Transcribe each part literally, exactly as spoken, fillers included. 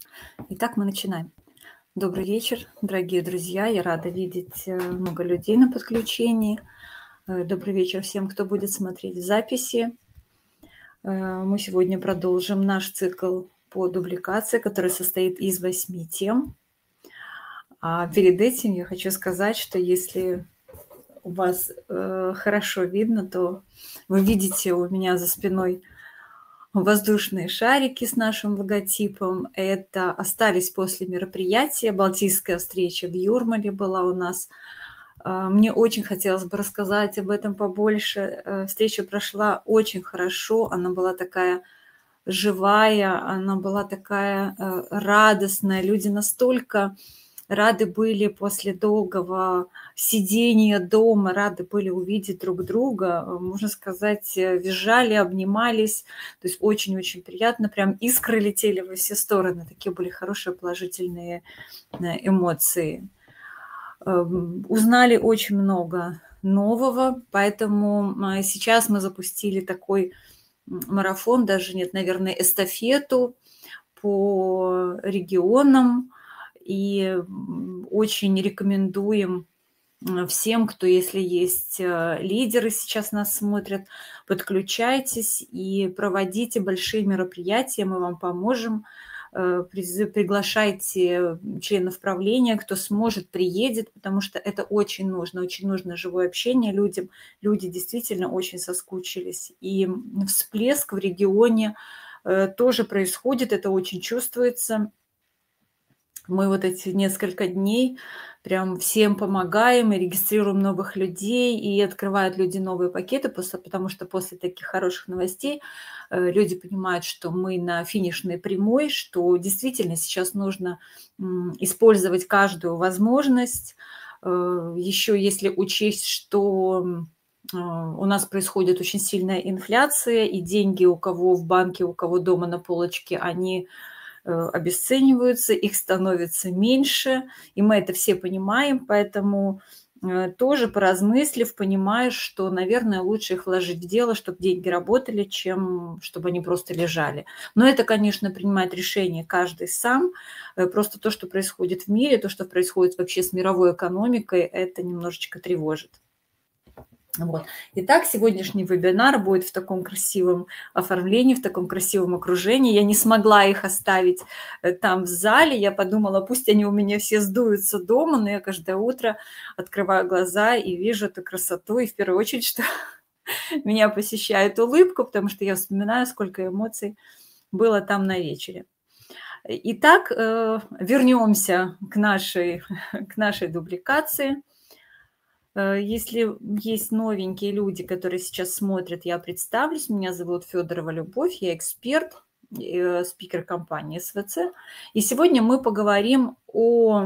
Итак, мы начинаем. Добрый вечер, дорогие друзья. Я рада видеть э, много людей на подключении. Э, Добрый вечер всем, кто будет смотреть в записи. Э, Мы сегодня продолжим наш цикл по дубликации, который состоит из восьми тем. А перед этим я хочу сказать, что если у вас э, хорошо видно, то вы видите у меня за спиной воздушные шарики с нашим логотипом. Это остались после мероприятия. Балтийская встреча в Юрмале была у нас. А, Мне очень хотелось бы рассказать об этом побольше. Э, Встреча прошла очень хорошо. Она была такая живая, она была такая э, радостная. Люди настолько рады были после долгого сидения дома, рады были увидеть друг друга, э, можно сказать, э, визжали, обнимались. То есть очень-очень приятно, прям искры летели во все стороны. Такие были хорошие положительные э, эмоции. Эм, Узнали очень много нового, поэтому э, сейчас мы запустили такой м, марафон, даже нет, наверное, эстафету по регионам. И м, очень рекомендуем м, всем, кто, если есть э, лидеры сейчас нас смотрят, подключайтесь и проводите большие мероприятия, мы вам поможем. Э, приз- Приглашайте членов правления, кто сможет, приедет, потому что это очень нужно, очень нужно живое общение людям. Люди действительно очень соскучились. И м, всплеск в регионе э, тоже происходит, это очень чувствуется. Мы вот эти несколько дней прям всем помогаем и регистрируем новых людей, и открывают люди новые пакеты, просто потому что после таких хороших новостей э, люди понимают, что мы на финишной прямой, что действительно сейчас нужно м, использовать каждую возможность. Э, Еще если учесть, что м, э, у нас происходит очень сильная инфляция, и деньги у кого в банке, у кого дома на полочке, они э, обесцениваются, их становится меньше, и мы это все понимаем, поэтому э, тоже поразмыслив, понимаешь, что, наверное, лучше их вложить в дело, чтобы деньги работали, чем чтобы они просто лежали. Но это, конечно, принимает решение каждый сам. Э, Просто то, что происходит в мире, то, что происходит вообще с мировой экономикой, это немножечко тревожит. Вот. Итак, сегодняшний вебинар будет в таком красивом оформлении, в таком красивом окружении. Я не смогла их оставить э, там в зале. Я подумала, пусть они у меня все сдуются дома, но я каждое утро открываю глаза и вижу эту красоту. И в первую очередь, что меня посещает улыбка, потому что я вспоминаю, сколько эмоций было там на вечере. Итак, э, вернемся к нашей, к нашей дубликации. Э, Если есть новенькие люди, которые сейчас смотрят, я представлюсь. Меня зовут Федорова Любовь, я эксперт, э, спикер компании СВЦ. И сегодня мы поговорим о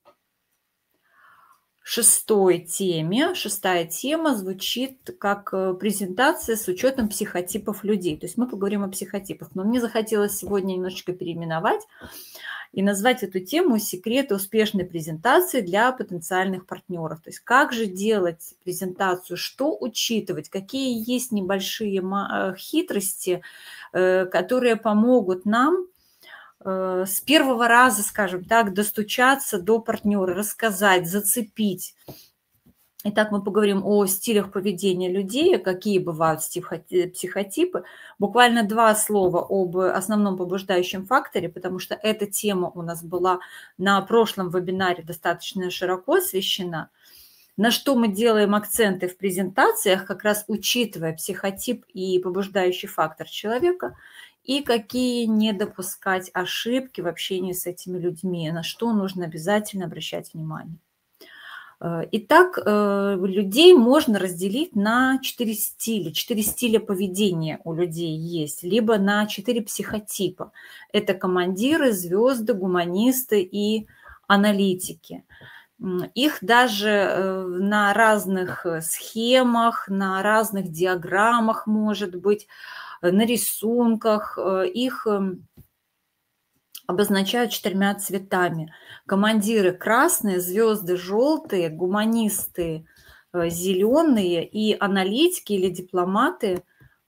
шестой теме. Шестая тема звучит как э, презентация с учетом психотипов людей. То есть мы поговорим о психотипах. Но мне захотелось сегодня немножечко переименовать и назвать эту тему «Секреты успешной презентации для потенциальных партнеров». То есть как же делать презентацию, что учитывать, какие есть небольшие ма- э, хитрости, э, которые помогут нам э, с первого раза, скажем так, достучаться до партнера, рассказать, зацепить. Итак, мы поговорим о стилях поведения людей, какие бывают стихоти- психотипы. Буквально два слова об основном побуждающем факторе, потому что эта тема у нас была на прошлом вебинаре достаточно широко освещена. На что мы делаем акценты в презентациях, как раз учитывая психотип и побуждающий фактор человека, и какие не допускать ошибки в общении с этими людьми, на что нужно обязательно обращать внимание. Э, Итак, э, людей можно разделить на четыре стиля. Четыре стиля поведения у людей есть, либо на четыре психотипа. Это командиры, звезды, гуманисты и аналитики. М, Их даже э, на разных э, схемах, на разных диаграммах, может быть, э, на рисунках. э, Их эм, обозначают четырьмя цветами. Командиры красные, звезды желтые, гуманисты э, зеленые и аналитики или дипломаты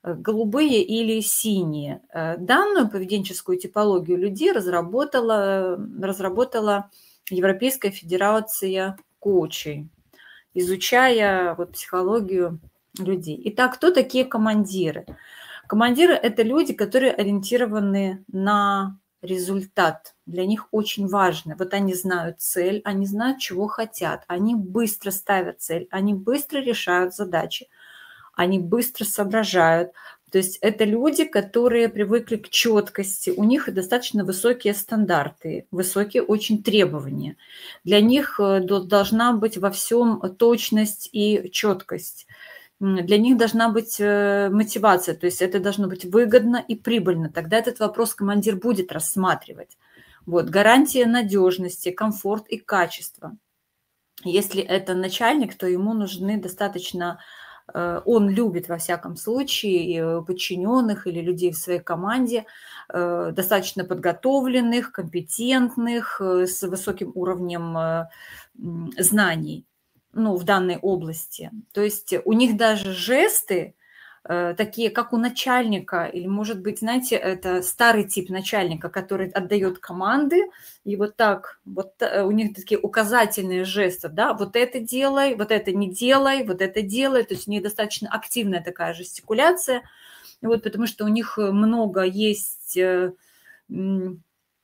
э, голубые или синие. Э, Данную поведенческую типологию людей разработала, разработала Европейская федерация коучей, изучая вот психологию людей. Итак, кто такие командиры? Командиры – это люди, которые ориентированы на результат. Для них очень важно. Вот они знают цель, они знают, чего хотят, они быстро ставят цель, они быстро решают задачи, они быстро соображают. То есть это люди, которые привыкли к четкости, у них достаточно высокие стандарты, высокие очень требования. Для них э, до- должна быть во всем точность и четкость. М, Для них должна быть э, мотивация, то есть это должно быть выгодно и прибыльно. Тогда этот вопрос командир будет рассматривать. Вот, гарантия надежности, комфорт и качество. Если это начальник, то ему нужны достаточно, э, он любит во всяком случае э, подчиненных или людей в своей команде, э, достаточно подготовленных, компетентных, э, с высоким уровнем э, м, знаний, ну, в данной области. То есть у них даже жесты э, такие, как у начальника, или, может быть, знаете, это старый тип начальника, который отдает команды, и вот так, вот э, у них такие указательные жесты, да, вот это делай, вот это не делай, вот это делай, то есть у них достаточно активная такая жестикуляция, вот, потому что у них э, много есть, э, м,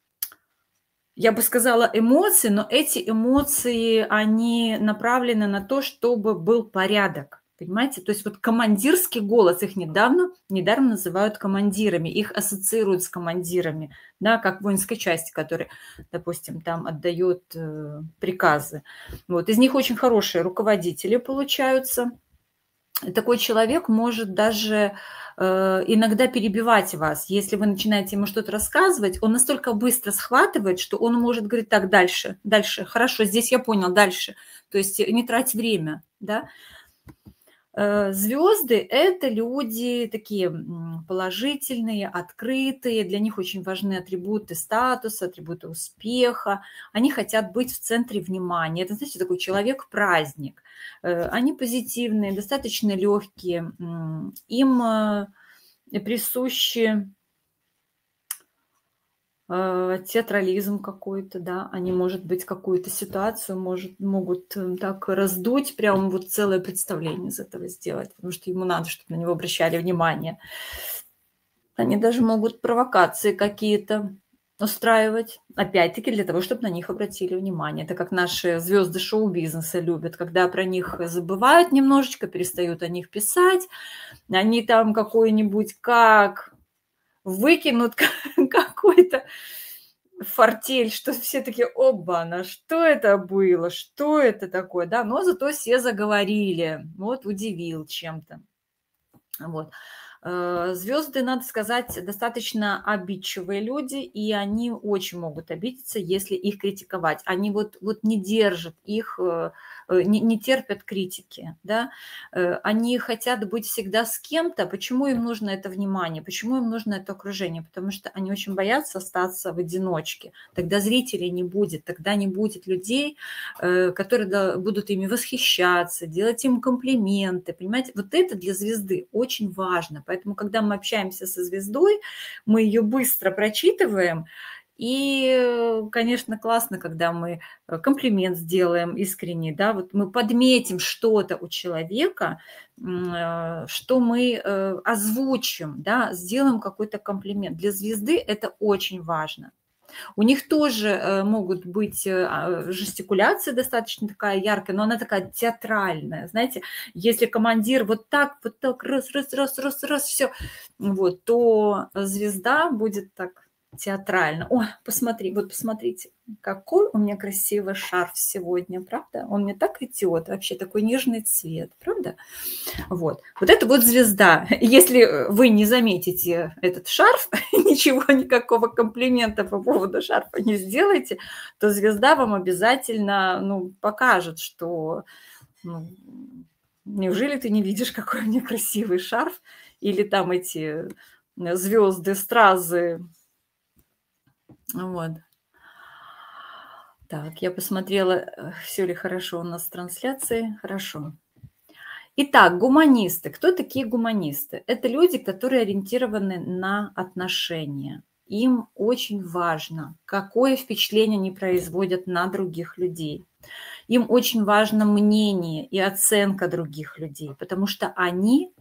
я бы сказала, эмоций, но эти эмоции, они направлены на то, чтобы был порядок. Понимаете? То есть вот командирский голос, их недавно, недаром называют командирами, их ассоциируют с командирами, да, как в воинской части, который, допустим, там отдает э, приказы. Вот. Из них очень хорошие руководители получаются. Такой человек может даже э, иногда перебивать вас. Если вы начинаете ему что-то рассказывать, он настолько быстро схватывает, что он может говорить: так, дальше, дальше, хорошо, здесь я понял, дальше. То есть не трать время, да. Звезды – это люди такие м, положительные, открытые, для них очень важны атрибуты статуса, атрибуты успеха. Они хотят быть в центре внимания. Это, знаете, такой человек-праздник. Э, Они позитивные, достаточно легкие. М, Им э, присущи э, театрализм какой-то, да, они, может быть, какую-то ситуацию может, могут э, так раздуть, прям вот целое представление из этого сделать, потому что ему надо, чтобы на него обращали внимание. Они даже могут провокации какие-то устраивать, опять-таки для того, чтобы на них обратили внимание. Это как наши звезды шоу-бизнеса любят, когда про них забывают немножечко, перестают о них писать, они там какой-нибудь как выкинут какой-то фортель, что все такие: оба-на, что это было, что это такое, да, но зато все заговорили, вот удивил чем-то. Вот. Звезды, надо сказать, достаточно обидчивые люди, и они очень могут обидеться, если их критиковать. Они вот, вот не держат их, э, э, не, не терпят критики, да. Э, Они хотят быть всегда с кем-то. Почему им нужно это внимание? Почему им нужно это окружение? Потому что они очень боятся остаться в одиночке. Тогда зрителей не будет, тогда не будет людей, э, которые да, будут ими восхищаться, делать им комплименты, понимаете? Вот это для звезды очень важно. Поэтому, когда мы общаемся со звездой, мы ее быстро прочитываем. И, конечно, классно, когда мы э, комплимент сделаем искренне, да, вот мы подметим что-то у человека, м, э, что мы э, озвучим, да, сделаем какой-то комплимент. Для звезды это очень важно. У них тоже э, могут быть э, а, жестикуляция достаточно такая яркая, но она такая театральная. Знаете, если командир вот так, вот так, раз, раз, раз, раз, раз, все, вот, то звезда будет так театрально. О, посмотри, вот посмотрите, какой у меня красивый шарф сегодня, правда? Он мне так идет, вообще такой нежный цвет, правда? Вот. Вот это вот звезда. Если вы не заметите этот шарф, ничего, никакого комплимента по поводу шарфа не сделаете, то звезда вам обязательно, ну, покажет, что, ну, неужели ты не видишь, какой у меня красивый шарф? Или там эти звезды, стразы. Вот. Так, я посмотрела, все ли хорошо у нас с трансляцией. Хорошо. Итак, гуманисты. Кто такие гуманисты? Это люди, которые ориентированы на отношения. Им очень важно, какое впечатление они производят на других людей. Им очень важно мнение и оценка других людей, потому что они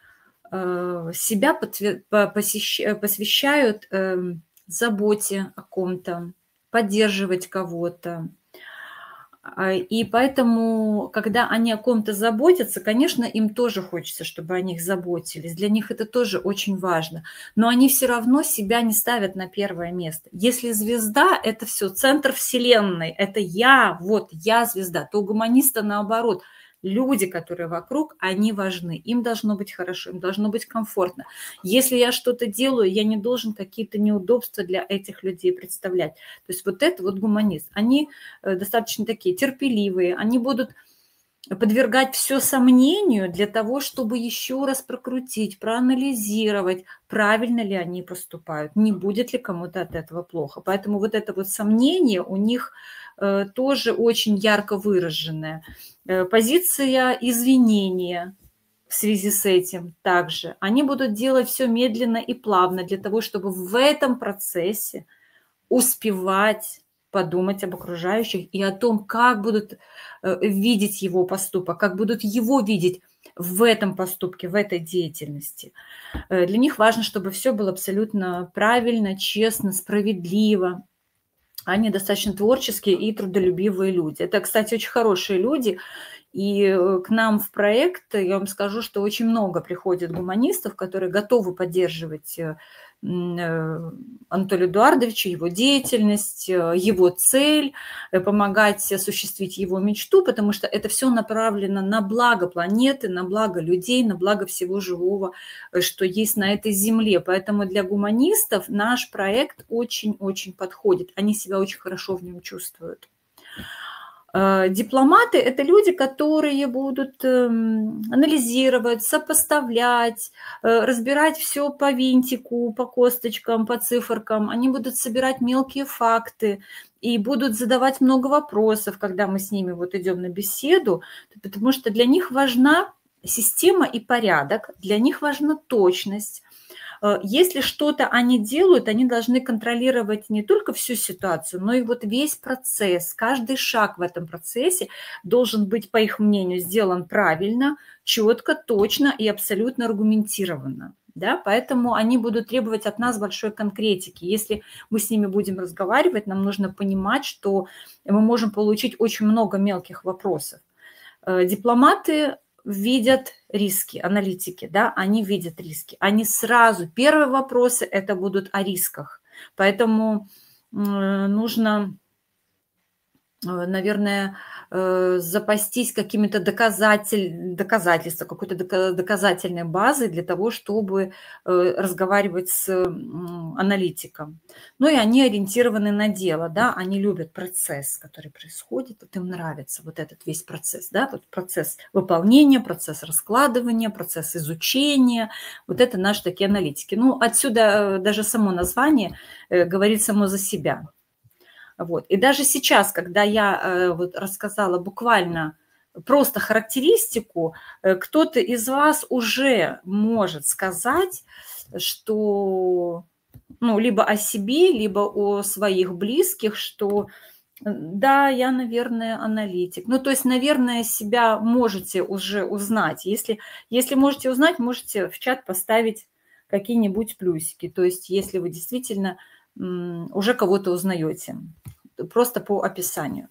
э, себя потве- по- посещ- посвящают эм, заботе о ком-то, поддерживать кого-то. А, И поэтому, когда они о ком-то заботятся, конечно, им тоже хочется, чтобы о них заботились. Для них это тоже очень важно. Но они все равно себя не ставят на первое место. Если звезда– это все центр Вселенной, это я, вот я звезда, то у гуманиста наоборот. Люди, которые вокруг, они важны. Им должно быть хорошо, им должно быть комфортно. Если я что-то делаю, я не должен какие-то неудобства для этих людей представлять. То есть вот это вот гуманист. Они э, достаточно такие терпеливые, они будут подвергать все сомнению для того, чтобы еще раз прокрутить, проанализировать, правильно ли они поступают, не будет ли кому-то от этого плохо. Поэтому вот это вот сомнение у них э, тоже очень ярко выраженное. Э, позиция извинения в связи с этим также. Они будут делать все медленно и плавно для того, чтобы в этом процессе успевать подумать об окружающих и о том, как будут э, видеть его поступок, как будут его видеть в этом поступке, в этой деятельности. Э, Для них важно, чтобы все было абсолютно правильно, честно, справедливо. Они достаточно творческие и трудолюбивые люди. Это, кстати, очень хорошие люди. И э, к нам в проект, я вам скажу, что очень много приходит гуманистов, которые готовы поддерживать э, м, э, Анатолия Эдуардовича, его деятельность, э, его цель, э, помогать осуществить его мечту, потому что это все направлено на благо планеты, на благо людей, на благо всего живого, э, что есть на этой земле. Поэтому для гуманистов наш проект очень-очень подходит. Они себя очень хорошо в нем чувствуют. Э, Дипломаты– это люди, которые будут эм, анализировать, сопоставлять, э, разбирать все по винтику, по косточкам, по циферкам. Они будут собирать мелкие факты и будут задавать много вопросов, когда мы с ними вот идем на беседу, потому что для них важна система и порядок, для них важна точность. Э, Если что-то они делают, они должны контролировать не только всю ситуацию, но и вот весь процесс. Каждый шаг в этом процессе должен быть, по их мнению, сделан правильно, четко, точно и абсолютно аргументированно. Да? Поэтому они будут требовать от нас большой конкретики. Если мы с ними будем разговаривать, нам нужно понимать, что мы можем получить очень много мелких вопросов. Э, Дипломаты видят риски, аналитики, да, они видят риски. Они сразу, первые вопросы это будут о рисках. Поэтому м, нужно, э, наверное, э, запастись какими-то доказатель, доказательствами, какой-то дока- доказательной базой для того, чтобы э, разговаривать с м, аналитиком. Ну и они ориентированы на дело, да, они любят процесс, который происходит, вот им нравится вот этот весь процесс, да, вот процесс выполнения, процесс раскладывания, процесс изучения, вот это наши такие аналитики. Ну, отсюда э, даже само название э, говорит само за себя. Вот. И даже сейчас, когда я э, вот рассказала буквально просто характеристику, э, кто-то из вас уже может сказать, что ну, либо о себе, либо о своих близких, что э, да, я, наверное, аналитик. Ну, то есть, наверное, себя можете уже узнать. Если, если можете узнать, можете в чат поставить какие-нибудь плюсики. То есть, если вы действительно м, уже кого-то узнаете, просто по описанию.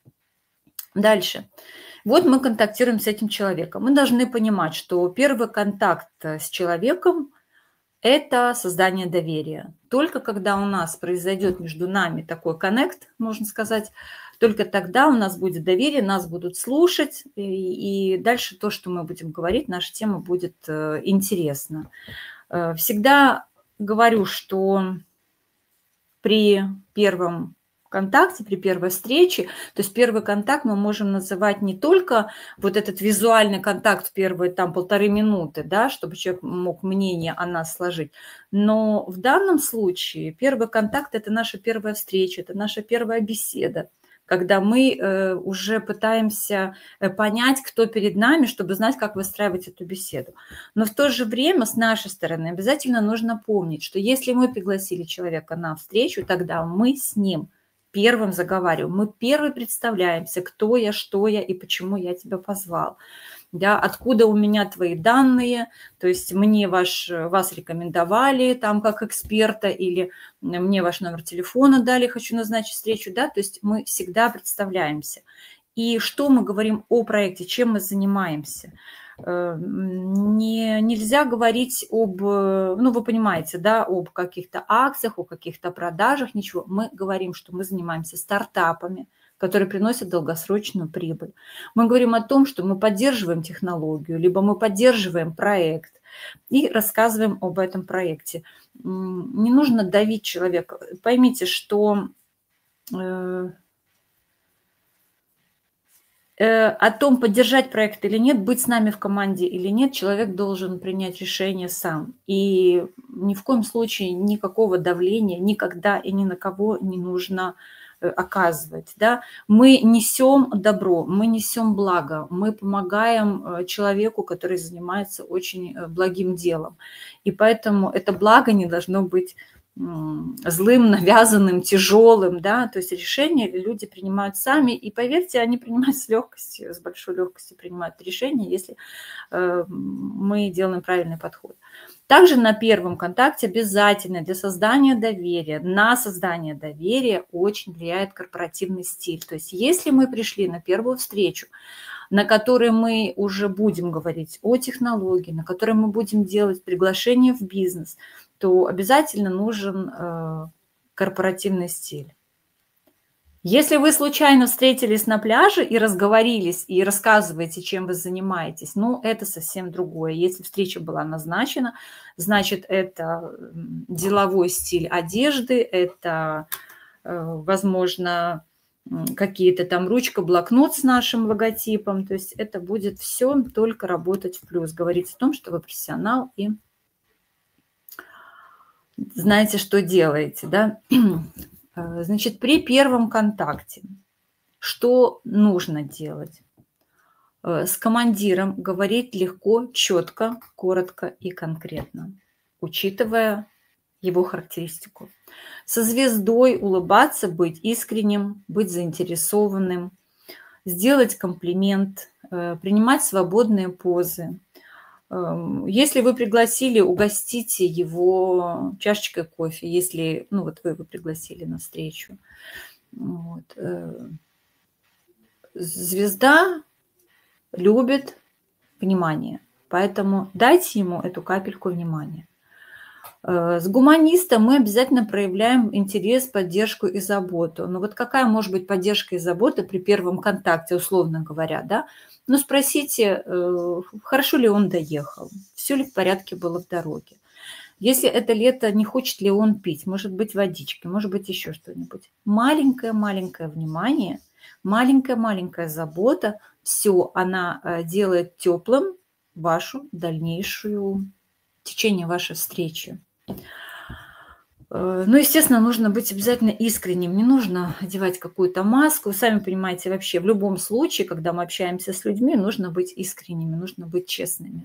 Дальше. Вот мы контактируем с этим человеком. Мы должны понимать, что первый контакт с человеком– это создание доверия. Только когда у нас произойдет между нами такой коннект, можно сказать, только тогда у нас будет доверие, нас будут слушать, и, и дальше то, что мы будем говорить, наша тема будет э, интересна. Э, всегда говорю, что при первом контакте, при первой встрече, то есть первый контакт мы можем называть не только вот этот визуальный контакт в первые там полторы минуты, да, чтобы человек мог мнение о нас сложить, но в данном случае первый контакт– это наша первая встреча, это наша первая беседа, когда мы э, уже пытаемся э, понять, кто перед нами, чтобы знать, как выстраивать эту беседу. Но в то же время с нашей стороны обязательно нужно помнить, что если мы пригласили человека на встречу, тогда мы с ним первым заговариваем, мы первый представляемся, кто я, что я и почему я тебя позвал. Да, откуда у меня твои данные, то есть мне ваш, вас рекомендовали там как эксперта или мне ваш номер телефона дали, хочу назначить встречу, да, то есть мы всегда представляемся. И что мы говорим о проекте, чем мы занимаемся. Не, нельзя говорить об, ну вы понимаете, да, об каких-то акциях, о каких-то продажах, ничего. Мы говорим, что мы занимаемся стартапами, которые приносят долгосрочную прибыль. Мы говорим о том, что мы поддерживаем технологию, либо мы поддерживаем проект и рассказываем об этом проекте. Не нужно давить человека. Поймите, что э, э, о том, поддержать проект или нет, быть с нами в команде или нет, человек должен принять решение сам. И ни в коем случае никакого давления никогда и ни на кого не нужно оказывать. Да? Мы несем добро, мы несем благо, мы помогаем человеку, который занимается очень благим делом. И поэтому это благо не должно быть злым, навязанным, тяжелым. Да? То есть решения люди принимают сами. И поверьте, они принимают с легкостью, с большой легкостью принимают решения, если мы делаем правильный подход. Также на первом контакте обязательно для создания доверия, на создание доверия очень влияет корпоративный стиль. То есть если мы пришли на первую встречу, на которой мы уже будем говорить о технологии, на которой мы будем делать приглашение в бизнес, то обязательно нужен э, корпоративный стиль. Если вы случайно встретились на пляже и разговорились, и рассказываете, чем вы занимаетесь, ну, это совсем другое. Если встреча была назначена, значит, это деловой стиль одежды, это, возможно, какие-то там ручка, блокнот с нашим логотипом. То есть это будет все только работать в плюс. Говорить о том, что вы профессионал и знаете, что делаете, да? Значит, при первом контакте что нужно делать? С командиром говорить легко, четко, коротко и конкретно, учитывая его характеристику. Со звездой улыбаться, быть искренним, быть заинтересованным, сделать комплимент, принимать свободные позы. Если вы пригласили, угостите его чашечкой кофе, если, ну вот вы его пригласили на встречу. Вот. Звезда любит внимание, поэтому дайте ему эту капельку внимания. С гуманистом мы обязательно проявляем интерес, поддержку и заботу. Но вот какая может быть поддержка и забота при первом контакте, условно говоря, да? Ну, спросите, хорошо ли он доехал, все ли в порядке было в дороге. Если это лето, не хочет ли он пить, может быть, водички, может быть, еще что-нибудь. Маленькое-маленькое внимание, маленькая-маленькая забота, все, она делает теплым вашу дальнейшую течение вашей встречи. Ну, естественно, нужно быть обязательно искренним, не нужно одевать какую-то маску. Сами понимаете, вообще в любом случае, когда мы общаемся с людьми, нужно быть искренними, нужно быть честными.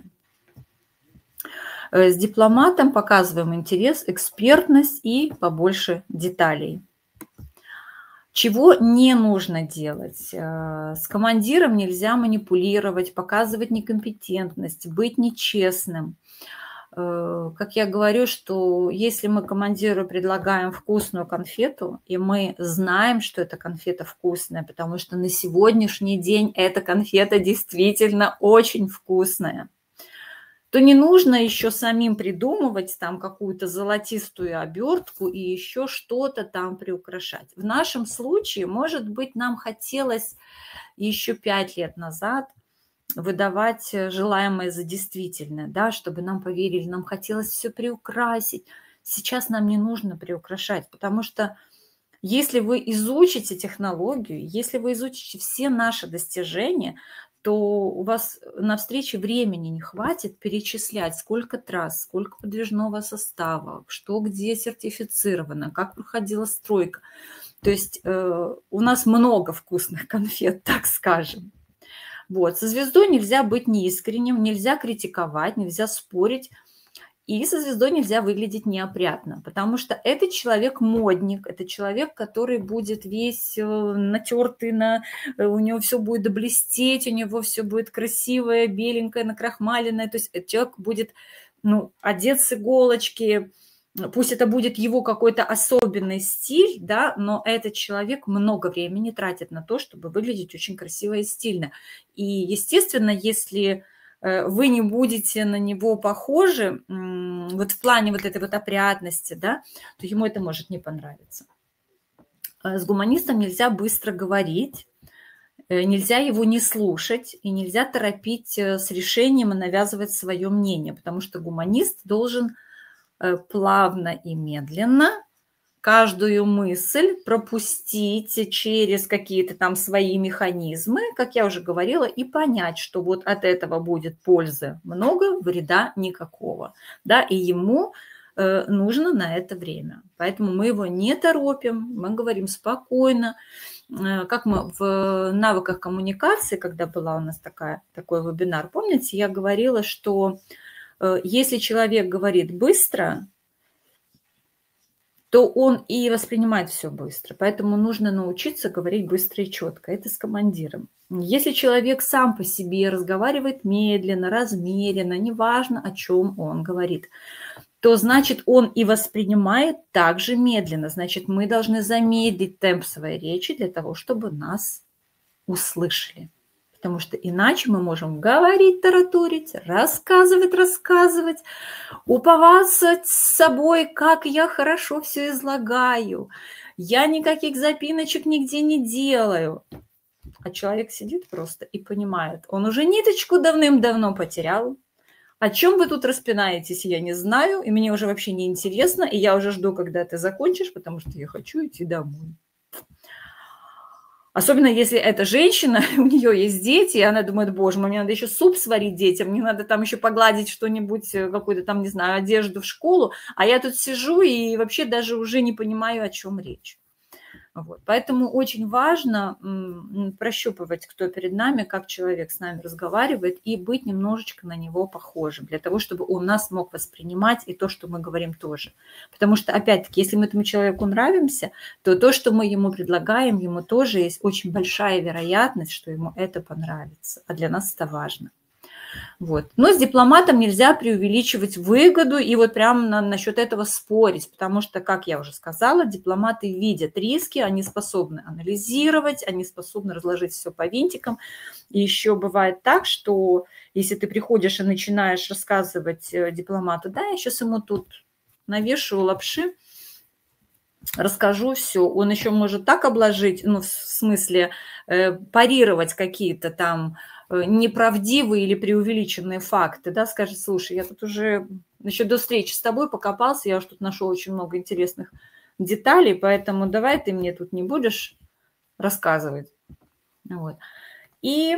С дипломатом показываем интерес, экспертность и побольше деталей. Чего не нужно делать? С командиром нельзя манипулировать, показывать некомпетентность, быть нечестным. Как я говорю, что если мы командиру предлагаем вкусную конфету, и мы знаем, что эта конфета вкусная, потому что на сегодняшний день эта конфета действительно очень вкусная, то не нужно еще самим придумывать там какую-то золотистую обертку и еще что-то там приукрашать. В нашем случае, может быть, нам хотелось еще пять лет назад выдавать желаемое за действительное, да, чтобы нам поверили, нам хотелось все приукрасить. Сейчас нам не нужно приукрашать, потому что если вы изучите технологию, если вы изучите все наши достижения, то у вас на встрече времени не хватит перечислять, сколько трасс, сколько подвижного состава, что где сертифицировано, как проходила стройка. То есть э, у нас много вкусных конфет, так скажем. Вот. Со звездой нельзя быть неискренним, нельзя критиковать, нельзя спорить. И со звездой нельзя выглядеть неопрятно, потому что этот человек-модник, это человек, который будет весь натертый, на, у него все будет блестеть, у него все будет красивое, беленькое, накрахмаленное. То есть этот человек будет, ну, одет с иголочки, пусть это будет его какой-то особенный стиль, да, но этот человек много времени тратит на то, чтобы выглядеть очень красиво и стильно. И, естественно, если вы не будете на него похожи, вот в плане вот этой вот опрятности, да, то ему это может не понравиться. С гуманистом нельзя быстро говорить, нельзя его не слушать и нельзя торопить с решением и навязывать свое мнение, потому что гуманист должен плавно и медленно каждую мысль пропустить через какие-то там свои механизмы, как я уже говорила, и понять, что вот от этого будет пользы много, вреда никакого. Да, и ему э, нужно на это время. Поэтому мы его не торопим, мы говорим спокойно. Э, как мы в навыках коммуникации, когда была у нас такая, такой вебинар, помните, я говорила, что э, если человек говорит быстро, то он и воспринимает все быстро. Поэтому нужно научиться говорить быстро и четко. Это с командиром. Если человек сам по себе разговаривает медленно, размеренно, неважно, о чем он говорит, то значит он и воспринимает также медленно. Значит, мы должны замедлить темп своей речи для того, чтобы нас услышали. Потому что иначе мы можем говорить, тараторить, рассказывать, рассказывать, уповаться с собой, как я хорошо все излагаю. Я никаких запиночек нигде не делаю. А человек сидит просто и понимает, он уже ниточку давным-давно потерял. О чем вы тут распинаетесь, я не знаю, и мне уже вообще не интересно, и я уже жду, когда ты закончишь, потому что я хочу идти домой. Особенно если это женщина, у нее есть дети, и она думает, боже мой, мне надо еще суп сварить детям, мне надо там еще погладить что-нибудь, какую-то там, не знаю, одежду в школу, а я тут сижу и вообще даже уже не понимаю, о чем речь. Вот. Поэтому очень важно прощупывать, кто перед нами, как человек с нами разговаривает, и быть немножечко на него похожим, для того, чтобы он нас мог воспринимать и то, что мы говорим, тоже. Потому что, опять-таки, если мы этому человеку нравимся, то то, что мы ему предлагаем, ему тоже есть очень большая вероятность, что ему это понравится. А для нас это важно. Вот. Но с дипломатом нельзя преувеличивать выгоду и вот прямо на, насчет этого спорить, потому что, как я уже сказала, дипломаты видят риски, они способны анализировать, они способны разложить все по винтикам. И еще бывает так, что если ты приходишь и начинаешь рассказывать дипломату, да, я сейчас ему тут навешу лапши, расскажу все, он еще может так обложить, ну, в смысле э, парировать какие-то там неправдивые или преувеличенные факты, да, скажет, слушай, я тут уже еще до встречи с тобой покопался, я уже тут нашел очень много интересных деталей, поэтому давай ты мне тут не будешь рассказывать. Вот. И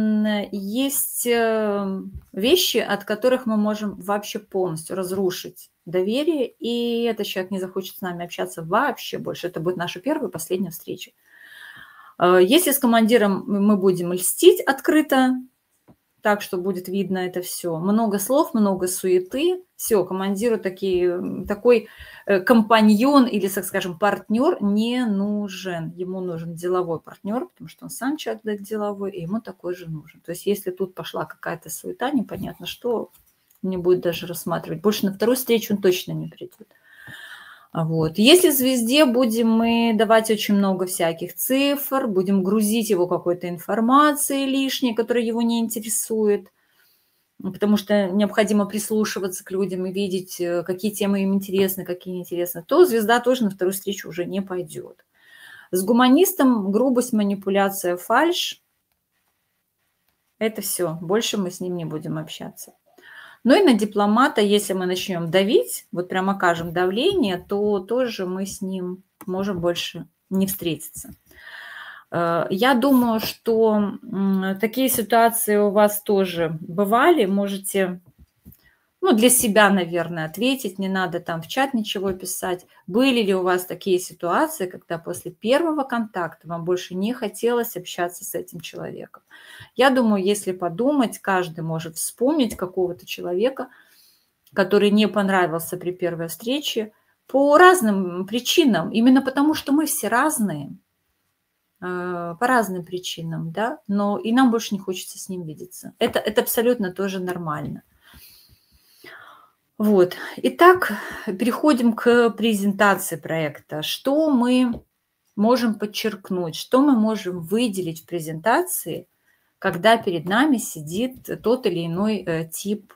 есть вещи, от которых мы можем вообще полностью разрушить доверие, и этот человек не захочет с нами общаться вообще больше. Это будет наша первая и последняя встреча. Если с командиром мы будем льстить открыто, так что будет видно это все, много слов, много суеты, все, командиру такие, такой компаньон или, так скажем, партнер не нужен. Ему нужен деловой партнер, потому что он сам человек деловой, и ему такой же нужен. То есть если тут пошла какая-то суета, непонятно что, не будет даже рассматривать. Больше на вторую встречу он точно не придет. Вот. Если звезде будем мы давать очень много всяких цифр, будем грузить его какой-то информацией лишней, которая его не интересует, потому что необходимо прислушиваться к людям и видеть, какие темы им интересны, какие неинтересны, то звезда тоже на вторую встречу уже не пойдет. С гуманистом грубость, манипуляция, фальшь – это все. Больше мы с ним не будем общаться. Ну и на дипломата, если мы начнем давить, вот прям окажем давление, то тоже мы с ним можем больше не встретиться. Я думаю, что такие ситуации у вас тоже бывали. Можете, ну, для себя, наверное, ответить. Не надо там в чат ничего писать. Были ли у вас такие ситуации, когда после первого контакта вам больше не хотелось общаться с этим человеком? Я думаю, если подумать, каждый может вспомнить какого-то человека, который не понравился при первой встрече по разным причинам. Именно потому, что мы все разные. По разным причинам, да, но и нам больше не хочется с ним видеться. Это, это абсолютно тоже нормально. Вот. Итак, переходим к презентации проекта. Что мы можем подчеркнуть, что мы можем выделить в презентации, когда перед нами сидит тот или иной тип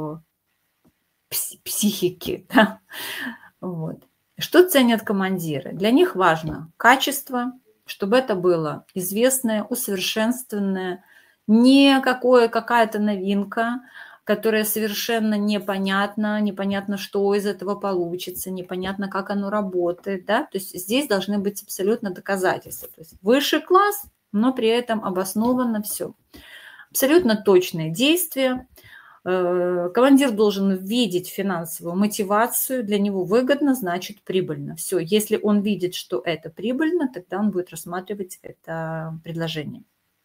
психики. Да? Вот. Что ценят командиры? Для них важно качество, чтобы это было известное, усовершенствованное, не какое, какая-то новинка, которая совершенно непонятна, непонятно, что из этого получится, непонятно, как оно работает. Да? То есть здесь должны быть абсолютно доказательства. То есть высший класс, но при этом обоснованно все. Абсолютно точные действия. Командир должен видеть финансовую мотивацию, для него выгодно, значит прибыльно. Все, если он видит, что это прибыльно, тогда он будет рассматривать это предложение.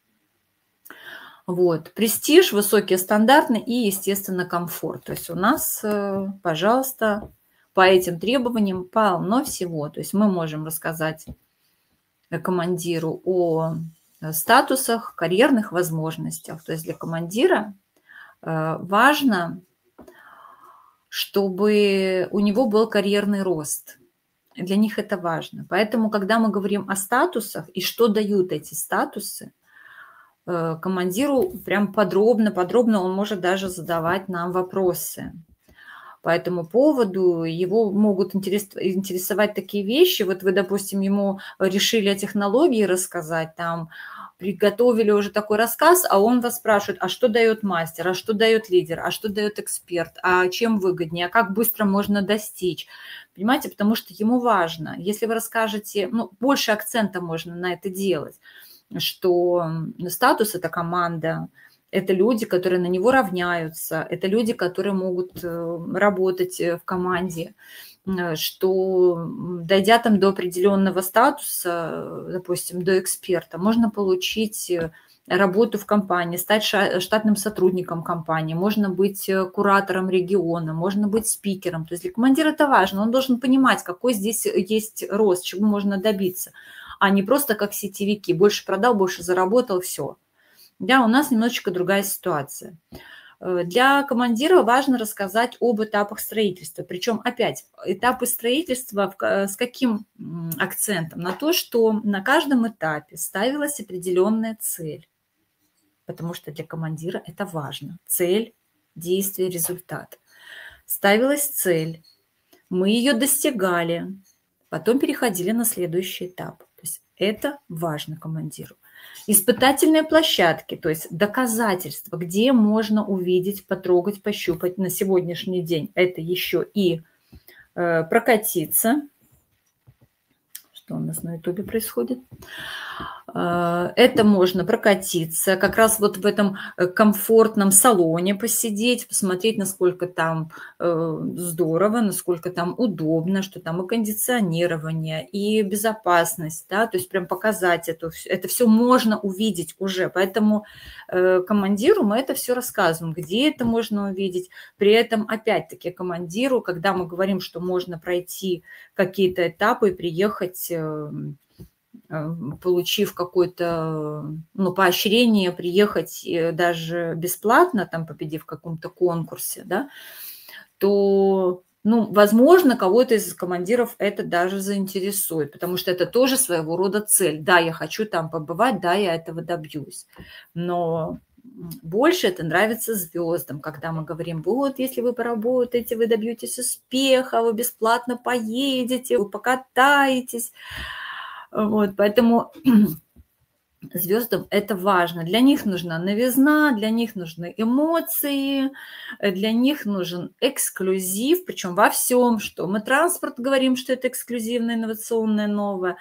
Вот. Престиж, высокие стандарты и, естественно, комфорт. То есть у нас, пожалуйста, по этим требованиям полно всего. То есть мы можем рассказать командиру о статусах, карьерных возможностях. То есть для командира важно, чтобы у него был карьерный рост. Для них это важно. Поэтому, когда мы говорим о статусах и что дают эти статусы, командиру прям подробно, подробно он может даже задавать нам вопросы. По этому поводу его могут интересовать такие вещи. Вот вы, допустим, ему решили о технологии рассказать, там, приготовили уже такой рассказ, а он вас спрашивает, а что дает мастер, а что дает лидер, а что дает эксперт, а чем выгоднее, а как быстро можно достичь. Понимаете, потому что ему важно. Если вы расскажете, ну, больше акцента можно на это делать, что статус – это команда, это люди, которые на него равняются, это люди, которые могут работать в команде, что, дойдя там до определенного статуса, допустим, до эксперта, можно получить работу в компании, стать штатным сотрудником компании, можно быть куратором региона, можно быть спикером. То есть для командира это важно, он должен понимать, какой здесь есть рост, чего можно добиться, а не просто как сетевики, больше продал, больше заработал, все. Да, у нас немножечко другая ситуация. Для командира важно рассказать об этапах строительства. Причем, опять, этапы строительства с каким акцентом? На то, что на каждом этапе ставилась определенная цель. Потому что для командира это важно. Цель, действие, результат. Ставилась цель. Мы ее достигали. Потом переходили на следующий этап. То есть это важно командиру. Испытательные площадки, то есть доказательства, где можно увидеть, потрогать, пощупать на сегодняшний день. Это еще и э, прокатиться. Что у нас на ютубе происходит? Это можно прокатиться, как раз вот в этом комфортном салоне посидеть, посмотреть, насколько там здорово, насколько там удобно, что там и кондиционирование, и безопасность, да, то есть прям показать это, это все можно увидеть уже, поэтому командиру мы это все рассказываем, где это можно увидеть, при этом опять-таки командиру, когда мы говорим, что можно пройти какие-то этапы и приехать, получив какое-то, ну, поощрение, приехать даже бесплатно, там, победив в каком-то конкурсе, да, то, ну, возможно, кого-то из командиров это даже заинтересует, потому что это тоже своего рода цель. Да, я хочу там побывать, да, я этого добьюсь. Но больше это нравится звездам, когда мы говорим, вот, если вы поработаете, вы добьетесь успеха, вы бесплатно поедете, вы покатаетесь. Вот, поэтому Звездам это важно. Для них нужна новизна, для них нужны эмоции, для них нужен эксклюзив, причем во всем, что мы транспорт говорим, что это эксклюзивное, инновационное, новое,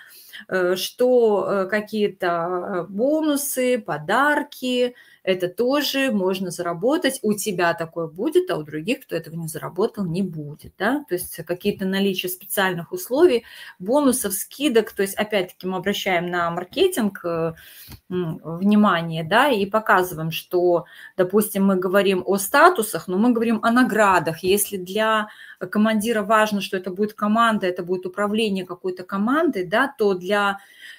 что какие-то бонусы, подарки, это тоже можно заработать. У тебя такое будет, а у других, кто этого не заработал, не будет. Да? То есть какие-то наличие специальных условий, бонусов, скидок. То есть опять-таки мы обращаем на маркетинг внимание, да, и показываем, что, допустим, мы говорим о статусах, но мы говорим о наградах. Если для командира важно, что это будет команда, это будет управление какой-то командой, да, то для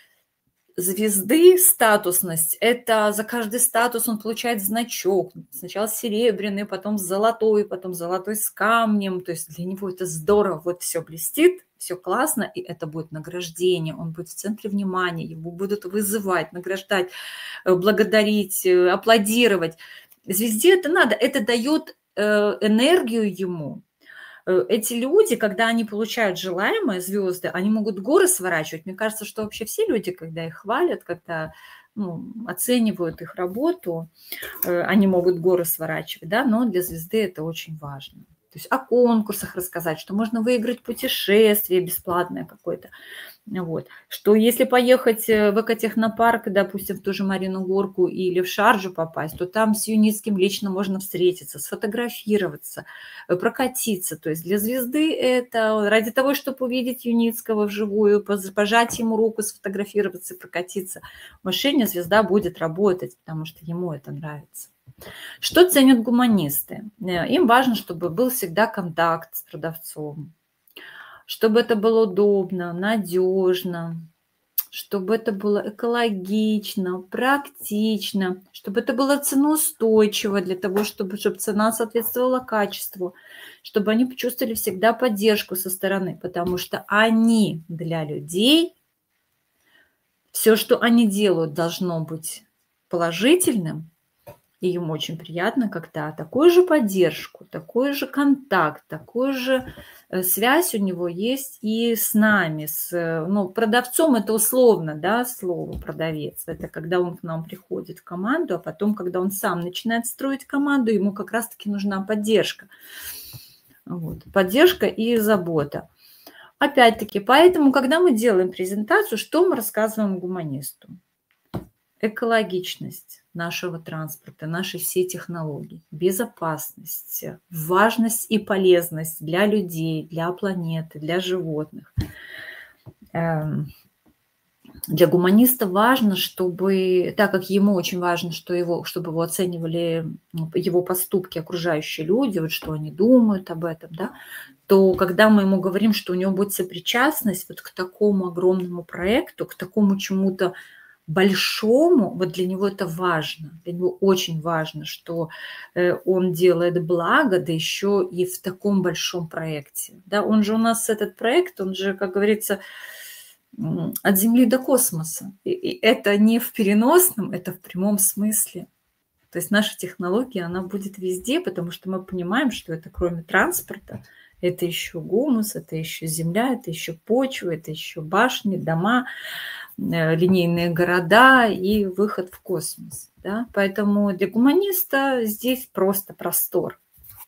звезды статусность – это за каждый статус он получает значок. Сначала серебряный, потом золотой, потом золотой с камнем. То есть для него это здорово, вот все блестит, все классно, и это будет награждение. Он будет в центре внимания, его будут вызывать, награждать, благодарить, аплодировать. Звезде это надо, это дает энергию ему. Эти люди, когда они получают желаемое, звезды, они могут горы сворачивать. Мне кажется, что вообще все люди, когда их хвалят, когда ну, оценивают их работу, они могут горы сворачивать, да, но для звезды это очень важно. То есть о конкурсах рассказать, что можно выиграть путешествие бесплатное какое-то. Вот. Что если поехать в экотехнопарк, допустим, в ту же Марину Горку или в Шарджу попасть, то там с Юницким лично можно встретиться, сфотографироваться, прокатиться. То есть для звезды это ради того, чтобы увидеть Юницкого вживую, пожать ему руку, сфотографироваться и прокатиться. В машине звезда будет работать, потому что ему это нравится. Что ценят гуманисты? Им важно, чтобы был всегда контакт с продавцом, чтобы это было удобно, надежно, чтобы это было экологично, практично, чтобы это было ценоустойчиво для того, чтобы, чтобы цена соответствовала качеству, чтобы они почувствовали всегда поддержку со стороны, потому что они для людей, все, что они делают, должно быть положительным, и им очень приятно, когда такую же поддержку, такой же контакт, такую же связь у него есть и с нами. С, ну, продавцом это условно, да, слово продавец. Это когда он к нам приходит в команду, а потом, когда он сам начинает строить команду, ему как раз-таки нужна поддержка. Вот. Поддержка и забота. Опять-таки, поэтому, когда мы делаем презентацию, что мы рассказываем гуманисту? Экологичность нашего транспорта, нашей всей технологии, безопасность, важность и полезность для людей, для планеты, для животных. Для гуманиста важно, чтобы, так как ему очень важно, что его, чтобы его оценивали его поступки окружающие люди, вот что они думают об этом, да, то когда мы ему говорим, что у него будет сопричастность вот к такому огромному проекту, к такому чему-то большому, вот для него это важно, для него очень важно, что он делает благо, да еще и в таком большом проекте. Да, он же у нас, этот проект, он же, как говорится, от Земли до космоса. И это не в переносном, это в прямом смысле. То есть наша технология, она будет везде, потому что мы понимаем, что это кроме транспорта, это еще гумус, это еще земля, это еще почва, это еще башни, дома, линейные города и выход в космос. Да? Поэтому для гуманиста здесь просто простор.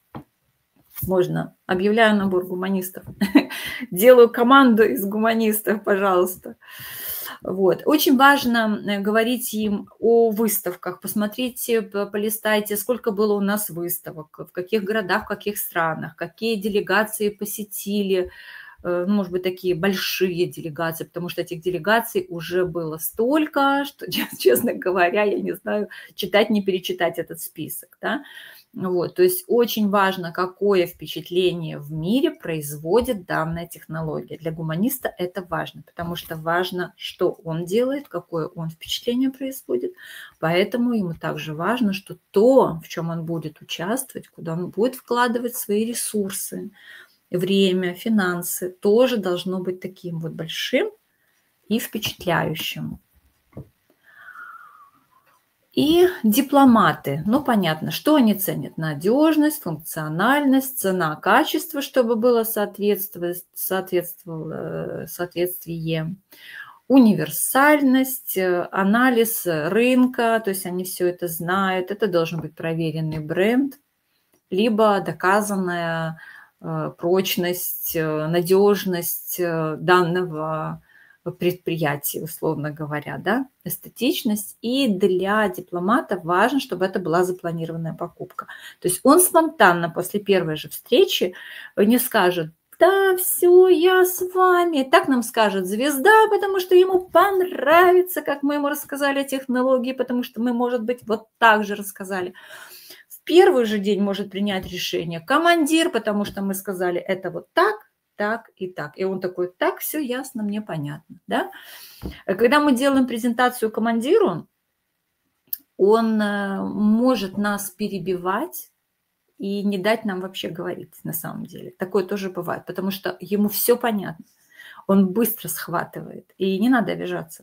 Можно, объявляю набор гуманистов. Делаю команду из гуманистов, пожалуйста. Вот. Очень важно говорить им о выставках. Посмотрите, полистайте, сколько было у нас выставок, в каких городах, в каких странах, какие делегации посетили, ну, может быть, такие большие делегации, потому что этих делегаций уже было столько, что, честно говоря, я не знаю, читать, не перечитать этот список. Да? Вот, то есть очень важно, какое впечатление в мире производит данная технология. Для гуманиста это важно, потому что важно, что он делает, какое он впечатление производит. Поэтому ему также важно, что то, в чем он будет участвовать, куда он будет вкладывать свои ресурсы, время, финансы, тоже должно быть таким вот большим и впечатляющим. И дипломаты. Ну, понятно, что они ценят? Надежность, функциональность, цена, качество, чтобы было соответствовало, соответствовало, соответствие. универсальность, анализ рынка, то есть они все это знают. Это должен быть проверенный бренд, либо доказанная прочность, надежность данного предприятия, условно говоря, да, эстетичность. И для дипломата важно, чтобы это была запланированная покупка. То есть он спонтанно после первой же встречи не скажет: да, все, я с вами. Так нам скажет звезда, потому что ему понравится, как мы ему рассказали о технологии, потому что мы, может быть, вот так же рассказали. В первый же день может принять решение командир, потому что мы сказали это вот так, так и так. И он такой: так, все ясно, мне понятно. Да? Когда мы делаем презентацию командиру, он может нас перебивать и не дать нам вообще говорить на самом деле. Такое тоже бывает, потому что ему все понятно. Он быстро схватывает, и не надо обижаться.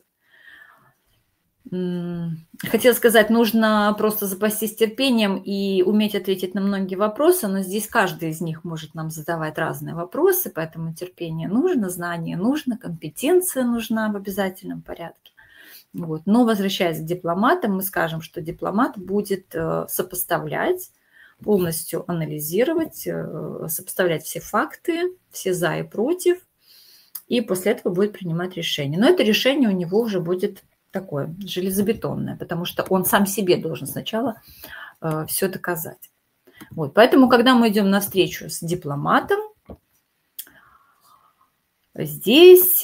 Хотела сказать, нужно просто запастись терпением и уметь ответить на многие вопросы, но здесь каждый из них может нам задавать разные вопросы, поэтому терпение нужно, знание нужно, компетенция нужна в обязательном порядке. Вот. Но возвращаясь к дипломатам, мы скажем, что дипломат будет сопоставлять, полностью анализировать, сопоставлять все факты, все за и против, и после этого будет принимать решение. Но это решение у него уже будет такое железобетонное, потому что он сам себе должен сначала все доказать. Вот. Поэтому, когда мы идем на встречу с дипломатом, здесь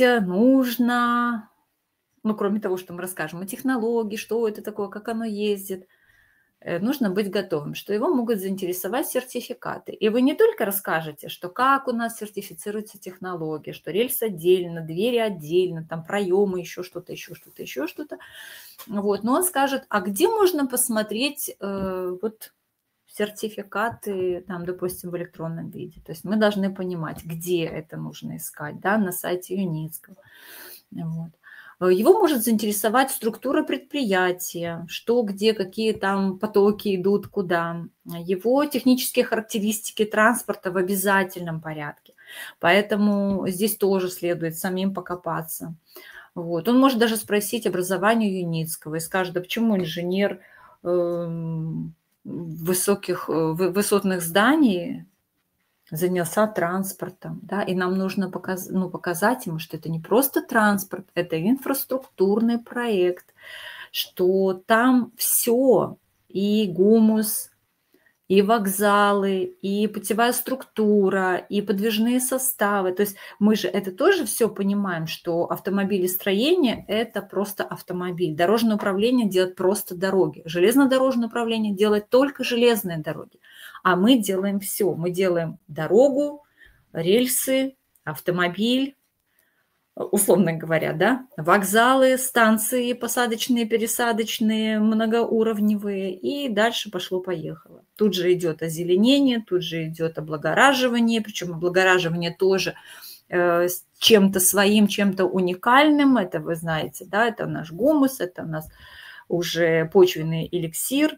нужно, ну, кроме того, что мы расскажем о технологии, что это такое, как оно ездит, нужно быть готовым, что его могут заинтересовать сертификаты. И вы не только расскажете, что как у нас сертифицируется технология, что рельс отдельно, двери отдельно, там проемы, еще что-то, еще что-то, еще что-то. Вот. Но он скажет: а где можно посмотреть э, вот сертификаты, там, допустим, в электронном виде. То есть мы должны понимать, где это нужно искать, да, на сайте ЮНЕСКО. Вот. Его может заинтересовать структура предприятия, что, где, какие там потоки идут, куда. Его технические характеристики транспорта в обязательном порядке. Поэтому здесь тоже следует самим покопаться. Вот. Он может даже спросить образование Юницкого и скажет: а почему инженер э, высоких, высотных зданий занялся транспортом, да, и нам нужно показ, ну, показать ему, что это не просто транспорт, это инфраструктурный проект, что там все, и гумус, и вокзалы, и путевая структура, и подвижные составы. То есть мы же это тоже все понимаем, что автомобилестроение – это просто автомобиль. Дорожное управление делает просто дороги. Железнодорожное управление делает только железные дороги. А мы делаем все. Мы делаем дорогу, рельсы, автомобиль, условно говоря, да, вокзалы, станции посадочные, пересадочные, многоуровневые, и дальше пошло-поехало. Тут же идет озеленение, тут же идет облагораживание, причем облагораживание тоже э, с чем-то своим, чем-то уникальным, это вы знаете, да, это наш гумус, это у нас уже почвенный эликсир.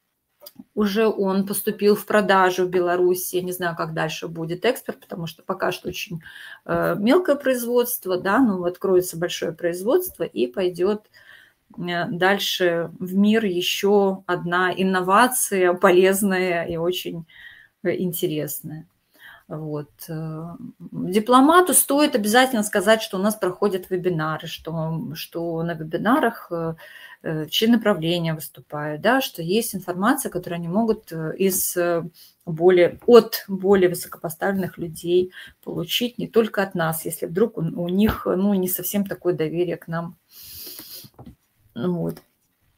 Уже он поступил в продажу в Беларуси. Я не знаю, как дальше будет экспорт, потому что пока что очень э, мелкое производство, да, но откроется большое производство и пойдет э, дальше в мир еще одна инновация полезная и очень интересная. Вот. Дипломату стоит обязательно сказать, что у нас проходят вебинары, что, что на вебинарах члены правления выступают, да, что есть информация, которую они могут из более, от более высокопоставленных людей получить, не только от нас, если вдруг у, у них ну, не совсем такое доверие к нам. Вот.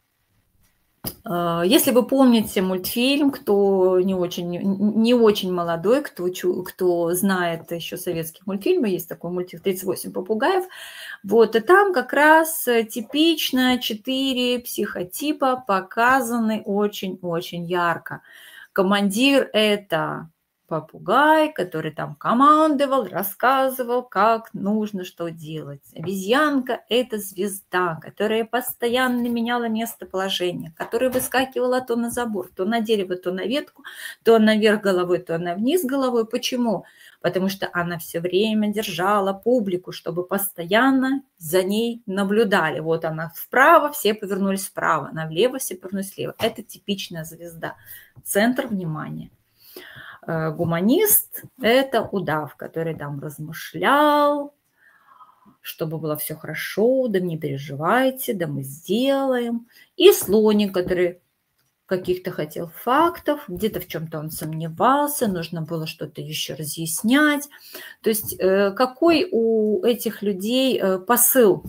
Если вы помните мультфильм, кто не очень, не очень молодой, кто, кто знает еще советские мультфильмы, есть такой мультик «тридцать восемь попугаев», вот, и там как раз типично четыре психотипа показаны очень-очень ярко. Командир – это попугай, который там командовал, рассказывал, как нужно что делать. Обезьянка – это звезда, которая постоянно меняла местоположение, которая выскакивала то на забор, то на дерево, то на ветку, то наверх головой, то на вниз головой. Почему? потому что она все время держала публику, чтобы постоянно за ней наблюдали. Вот она вправо, все повернулись вправо, она влево, все повернулись влево. Это типичная звезда, центр внимания. Гуманист – это удав, который там размышлял, чтобы было все хорошо, да не переживайте, да мы сделаем. И слоник, который каких-то хотел фактов, где-то в чем-то он сомневался, нужно было что-то еще разъяснять. То есть какой у этих людей посыл,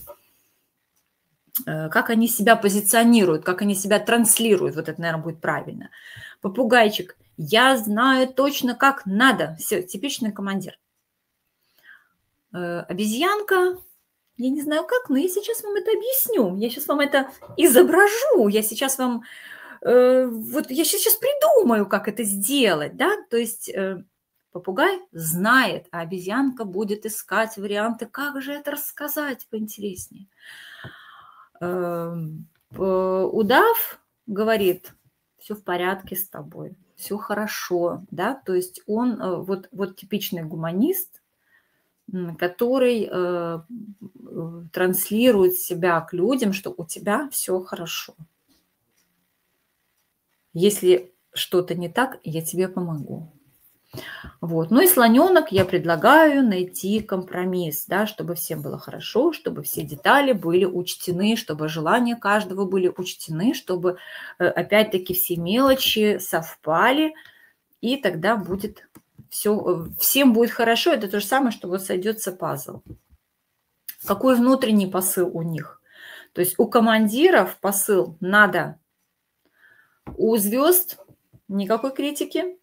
как они себя позиционируют, как они себя транслируют, вот это, наверное, будет правильно. Попугайчик: я знаю точно, как надо. Все, типичный командир. Обезьянка: я не знаю как, но я сейчас вам это объясню, я сейчас вам это изображу, я сейчас вам, э, вот я сейчас придумаю, как это сделать, да, то есть э, попугай знает, а обезьянка будет искать варианты, как же это рассказать поинтереснее. Э, удав говорит: все в порядке с тобой, все хорошо, да, то есть он вот, вот типичный гуманист, который э, транслирует себя к людям, что у тебя все хорошо. Если что-то не так, я тебе помогу. Вот. Ну и слоненок, я предлагаю найти компромисс, да, чтобы всем было хорошо, чтобы все детали были учтены, чтобы желания каждого были учтены, чтобы опять-таки все мелочи совпали, и тогда будет все, всем будет хорошо. Это то же самое, что вот сойдется пазл. Какой внутренний посыл у них? То есть у командиров посыл надо, у звезд никакой критики,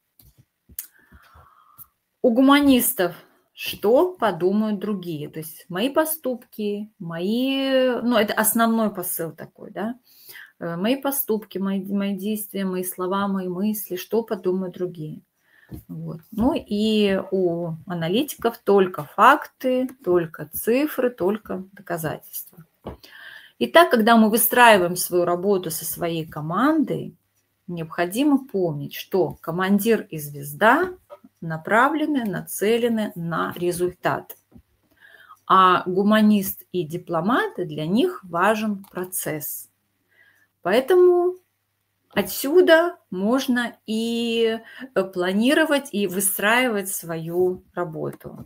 у гуманистов что подумают другие. То есть мои поступки, мои, ну это основной посыл такой, да, мои поступки, мои, мои действия, мои слова, мои мысли, что подумают другие. Вот. Ну и у аналитиков только факты, только цифры, только доказательства. Итак, когда мы выстраиваем свою работу со своей командой, необходимо помнить, что командир и звезда направлены, нацелены на результат. А гуманист и дипломат, для них важен процесс. Поэтому отсюда можно и планировать, и выстраивать свою работу.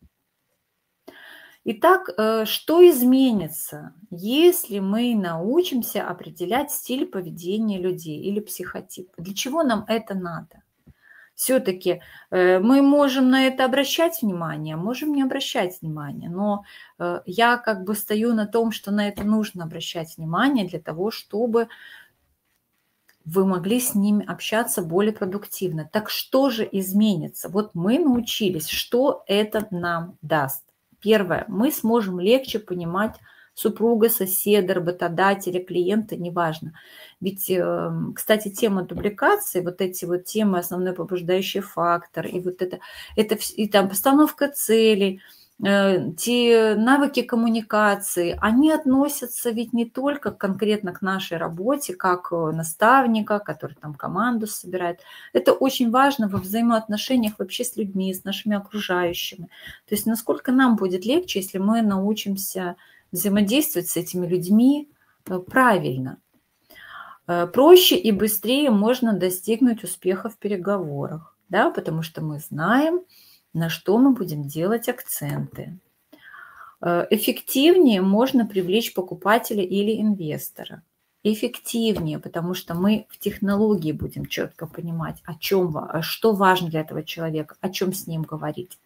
Итак, что изменится, если мы научимся определять стиль поведения людей или психотип? Для чего нам это надо? Все-таки мы можем на это обращать внимание, можем не обращать внимания, но я как бы стою на том, что на это нужно обращать внимание для того, чтобы вы могли с ними общаться более продуктивно. Так что же изменится? Вот мы научились, что это нам даст. Первое, мы сможем легче понимать супруга, соседа, работодателя, клиента, неважно. Ведь, кстати, тема дубликации, вот эти вот темы, основной побуждающий фактор, и вот это, это и там постановка целей, те навыки коммуникации, они относятся ведь не только конкретно к нашей работе, как наставника, который там команду собирает. Это очень важно во взаимоотношениях вообще с людьми, с нашими окружающими. То есть насколько нам будет легче, если мы научимся взаимодействовать с этими людьми правильно. Проще и быстрее можно достигнуть успеха в переговорах, да, потому что мы знаем, на что мы будем делать акценты. Эффективнее можно привлечь покупателя или инвестора. Эффективнее, потому что мы в технологии будем четко понимать, о чем, что важно для этого человека, о чем с ним говорить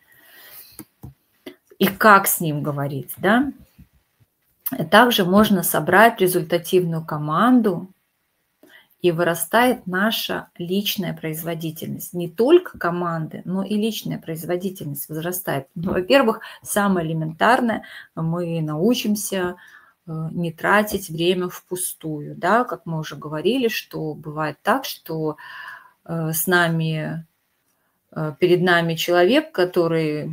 и как с ним говорить, да. Также можно собрать результативную команду, и вырастает наша личная производительность. Не только команды, но и личная производительность возрастает. Ну, во-первых, самое элементарное, мы научимся не тратить время впустую. Да? Как мы уже говорили, что бывает так, что с нами, перед нами человек, который...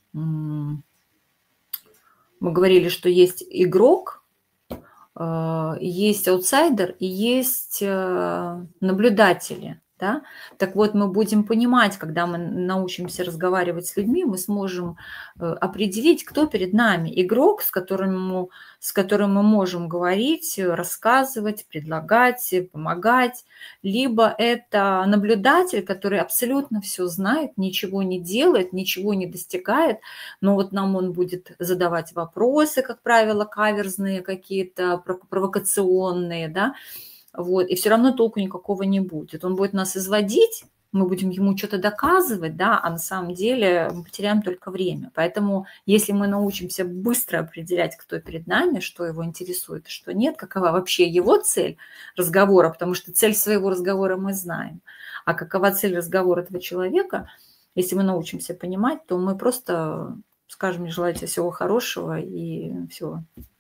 Мы говорили, что есть игрок, есть аутсайдер и есть наблюдатели. Да? Так вот, мы будем понимать, когда мы научимся разговаривать с людьми, мы сможем э, определить, кто перед нами. Игрок, с которым, мы- с которым мы можем говорить, э, рассказывать, предлагать, э, помогать. Либо это наблюдатель, который абсолютно все знает, ничего не делает, ничего не достигает, но вот нам он будет задавать вопросы, как правило, каверзные какие-то, пров- провокационные, да, вот, и все равно толку никакого не будет. Он будет нас изводить, мы будем ему что то доказывать, да, а на самом деле мы потеряем только время. Поэтому если мы научимся быстро определять, кто перед нами, что его интересует, а что нет, какова вообще его цель разговора, потому что цель своего разговора мы знаем, а какова цель разговора этого человека, если мы научимся понимать, то мы просто скажем: "Не желаю тебе всего хорошего", и все.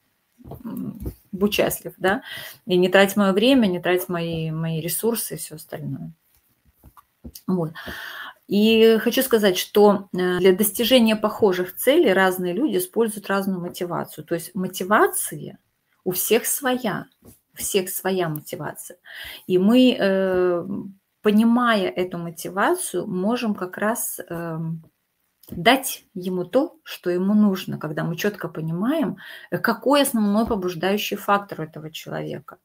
Будь счастлив, да, и не трать мое время, не трать мои, мои ресурсы и все остальное. Вот. И хочу сказать, что э, для достижения похожих целей разные люди используют разную мотивацию. То есть мотивация у всех своя, у всех своя мотивация. И мы, э, понимая эту мотивацию, можем как раз эм, дать ему то, что ему нужно, когда мы четко понимаем, э, какой основной побуждающий фактор у этого человека.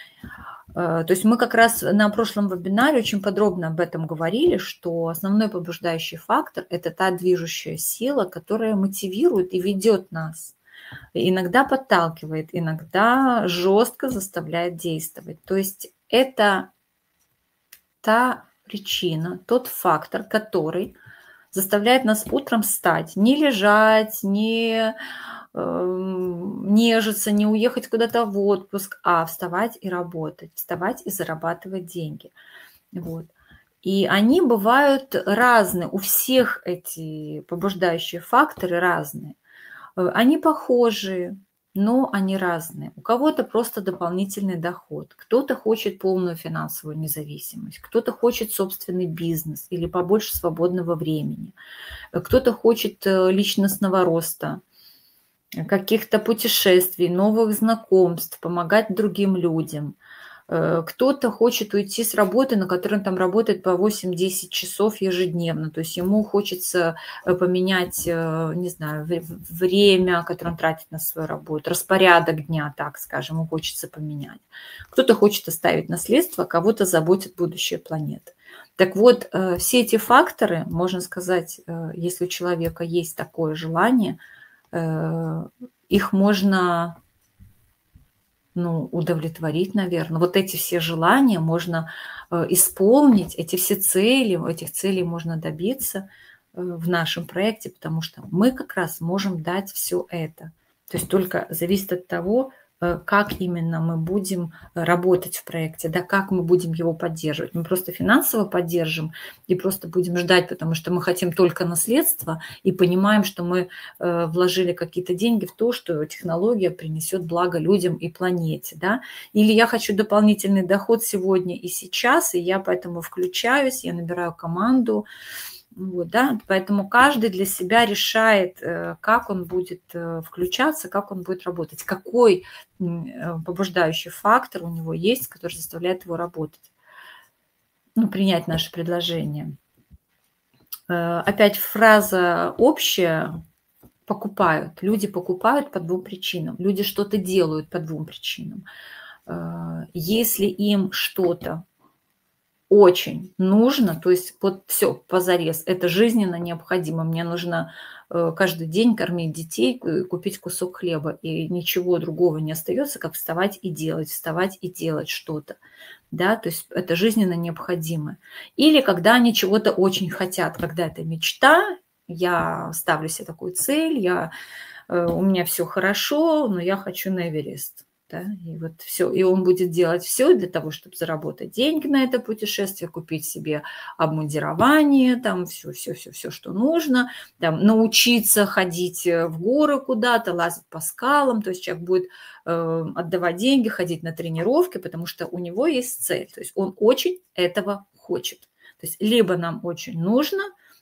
Э, То есть мы как раз на прошлом вебинаре очень подробно об этом говорили, что основной побуждающий фактор – это та движущая сила, которая мотивирует и ведет нас. Иногда подталкивает, иногда жестко заставляет действовать. То есть это та причина, тот фактор, который заставляет нас утром встать, не лежать, не эм, нежиться, не уехать куда-то в отпуск, а вставать и работать, вставать и зарабатывать деньги. Вот. И они бывают разные, у всех эти побуждающие факторы разные. Э, Они похожие, но они разные. У кого-то просто дополнительный доход, кто-то хочет полную финансовую независимость, кто-то хочет собственный бизнес или побольше свободного времени, э, кто-то хочет э, личностного роста, э, каких-то путешествий, новых знакомств, помогать другим людям. Э, Кто-то хочет уйти с работы, на которой он там работает по восемь-десять часов ежедневно. То есть ему хочется э, поменять, э, не знаю, вре- время, которое он тратит на свою работу, распорядок дня, так скажем, ему хочется поменять. Кто-то хочет оставить наследство, а кого-то заботит будущее планеты. Так вот, э, все эти факторы, можно сказать, э, если у человека есть такое желание, э, их можно ну, удовлетворить, наверное. Вот эти все желания можно э, исполнить, эти все цели, этих целей можно добиться э, в нашем проекте, потому что мы как раз можем дать все это. То есть только зависит от того, э, как именно мы будем работать в проекте, да, как мы будем его поддерживать. Мы просто финансово поддержим и просто будем ждать, потому что мы хотим только наследство и понимаем, что мы э, вложили какие-то деньги в то, что технология принесет благо людям и планете, да. Или я хочу дополнительный доход сегодня и сейчас, и я поэтому включаюсь, я набираю команду, вот, да. Поэтому каждый для себя решает, э, как он будет э, включаться, как он будет работать, какой м, э, побуждающий фактор у него есть, который заставляет его работать, ну, принять наше предложение. Э, Опять фраза общая. Покупают. Люди покупают по двум причинам. Люди что-то делают по двум причинам. Э, Если им что-то очень нужно, то есть вот все позарез, это жизненно необходимо. Мне нужно э, каждый день кормить детей, ку- купить кусок хлеба, и ничего другого не остается, как вставать и делать, вставать и делать что-то. Да, то есть это жизненно необходимо. Или когда они чего-то очень хотят, когда это мечта, я ставлю себе такую цель, я э, у меня все хорошо, но я хочу на Эверест. Да, и вот все, и он будет делать все для того, чтобы заработать деньги на это путешествие, купить себе обмундирование, там все, все, все, все, что нужно, там, научиться ходить э, в горы куда-то, лазить по скалам, то есть человек будет э, отдавать деньги, ходить на тренировки, потому что у него есть цель, то есть он очень этого хочет. То есть либо нам очень нужно,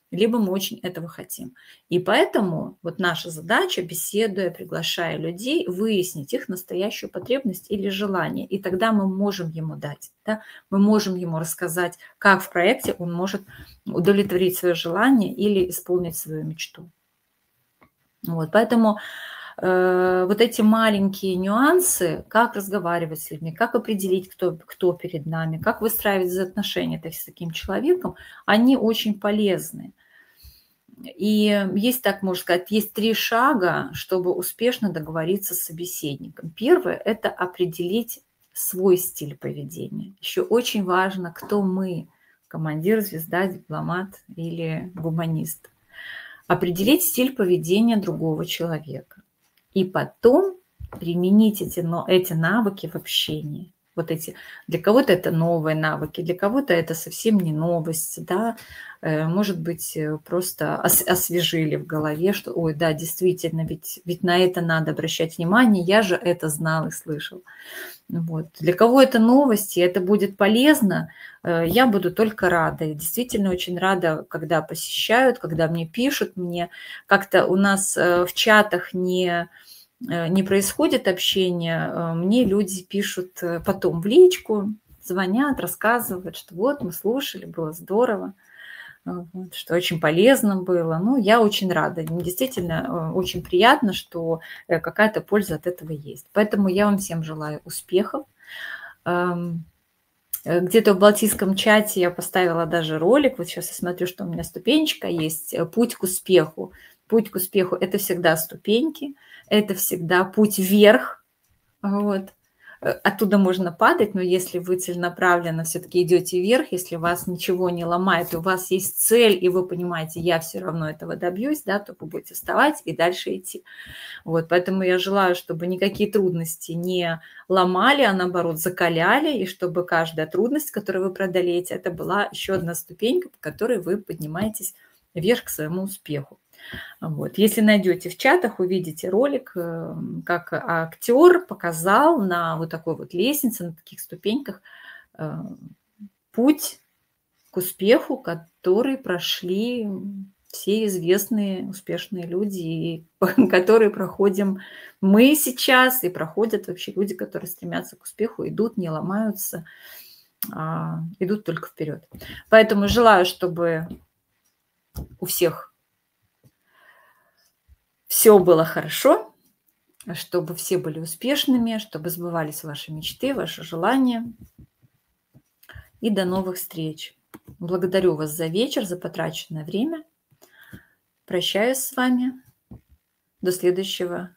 либо мы очень этого хотим. И поэтому вот наша задача, беседуя, приглашая людей, выяснить их настоящую потребность или желание. И тогда мы можем ему дать, да? Мы можем ему рассказать, как в проекте он может удовлетворить свое желание или исполнить свою мечту. Вот, поэтому э, вот эти маленькие нюансы, как разговаривать с людьми, как определить, кто, кто перед нами, как выстраивать взаимоотношения с таким человеком, они очень полезны. И есть, так можно сказать, есть три шага, чтобы успешно договориться с собеседником. Первое – это определить свой стиль поведения. Еще очень важно, кто мы – командир, звезда, дипломат или гуманист. Определить стиль поведения другого человека. И потом применить эти, эти навыки в общении. Вот эти, для кого-то это новые навыки, для кого-то это совсем не новость, да, может быть, просто освежили в голове, что, ой, да, действительно, ведь, ведь на это надо обращать внимание, я же это знал и слышал. Вот. Для кого это новости, это будет полезно, я буду только рада. И действительно очень рада, когда посещают, когда мне пишут, мне как-то у нас в чатах не... не происходит общение, мне люди пишут потом в личку, звонят, рассказывают, что вот мы слушали, было здорово, вот, что очень полезно было. Ну, я очень рада. Действительно, очень приятно, что какая-то польза от этого есть. Поэтому я вам всем желаю успехов. Где-то в Балтийском чате я поставила даже ролик. Вот сейчас я смотрю, что у меня ступенечка есть. Путь к успеху. Путь к успеху – это всегда ступеньки, это всегда путь вверх. Вот. Оттуда можно падать, но если вы целенаправленно все-таки идете вверх, если вас ничего не ломает, у вас есть цель, и вы понимаете, я все равно этого добьюсь, да, то вы будете вставать и дальше идти. Вот. Поэтому я желаю, чтобы никакие трудности не ломали, а наоборот закаляли, и чтобы каждая трудность, которую вы преодолеете, это была еще одна ступенька, по которой вы поднимаетесь вверх к своему успеху. Вот. Если найдете в чатах, увидите ролик, как актер показал на вот такой вот лестнице, на таких ступеньках путь к успеху, который прошли все известные успешные люди, и которые проходим мы сейчас, и проходят вообще люди, которые стремятся к успеху, идут, не ломаются, а идут только вперед. Поэтому желаю, чтобы у всех все было хорошо, чтобы все были успешными, чтобы сбывались ваши мечты, ваши желания. И до новых встреч. Благодарю вас за вечер, за потраченное время. Прощаюсь с вами. До следующего